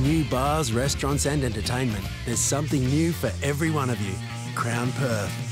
new bars, restaurants and entertainment, there's something new for every one of you. Crown Perth.